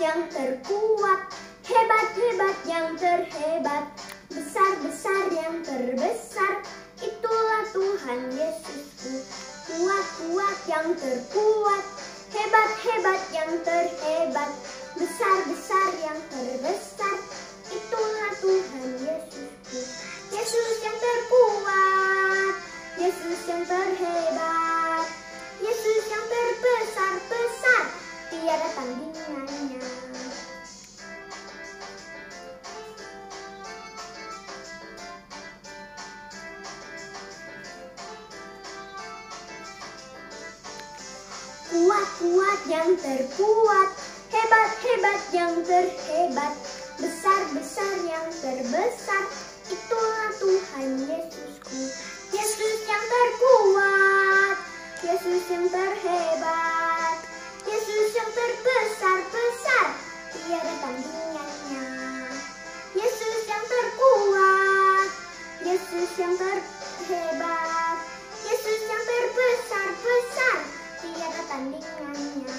yang terkuat, hebat-hebat yang terhebat, besar-besar yang terbesar. Itulah Tuhan Yesusku, kuat-kuat yang terkuat, hebat-hebat yang terhebat, besar-besar yang terbesar. Itulah Tuhan Yesusku. Yesus yang terkuat, Yesus yang terhebat, Yesus yang terbesar-besar, tiada tandingannya. Kuat-kuat yang terkuat, hebat-hebat yang terhebat, besar-besar yang terbesar. Itulah Tuhan Yesusku. Yesus yang terkuat, Yesus yang terhebat, Yesus yang terbesar-besar, tiada tandingannya. Yesus yang terkuat, Yesus yang terhebat, Yesus yang terbesar-besar, tiada tandingannya.